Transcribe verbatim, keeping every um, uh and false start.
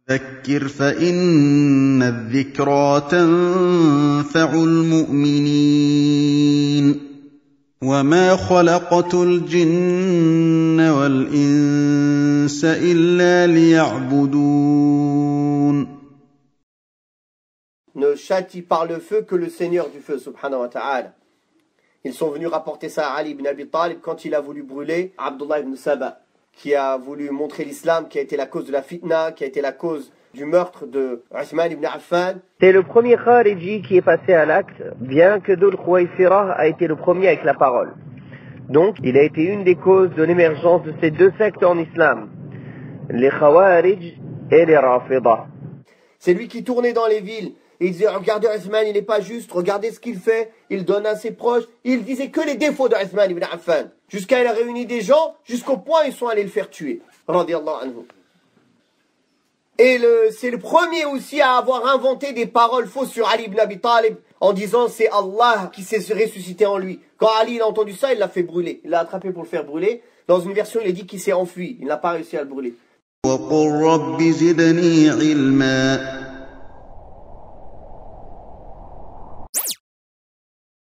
ذكر فإن الذكرى تنفع المؤمنين وما خلقت الجن والإنس إلا ليعبدون. Ne châtie par le feu que le Seigneur du feu, subhanahu wa ta'ala. Ils sont venus rapporter ça à Ali ibn Abi Talib quand il a voulu brûler Abdullah ibn Saba, qui a voulu montrer l'islam, qui a été la cause de la fitna, qui a été la cause du meurtre de Uthman ibn Affan. C'est le premier Khariji qui est passé à l'acte, bien que Dhul Khuwaysira a été le premier avec la parole. Donc, il a été une des causes de l'émergence de ces deux sectes en islam, les Khawarij et les Rafidah. C'est lui qui tournait dans les villes. Et il disait, regardez Uthman, il n'est pas juste, regardez ce qu'il fait, il donne à ses proches. Il disait que les défauts de Uthman ibn Affan. Jusqu'à il a réuni des gens, jusqu'au point où ils sont allés le faire tuer. Radiyallahu anhu. Et c'est le premier aussi à avoir inventé des paroles fausses sur Ali ibn Abi Talib, en disant c'est Allah qui s'est ressuscité en lui. Quand Ali a entendu ça, il l'a fait brûler. Il l'a attrapé pour le faire brûler. Dans une version, il a dit qu'il s'est enfui. Il n'a pas réussi à le brûler. وَقُلْ رَبِّ زِدْنِي عِلْمًا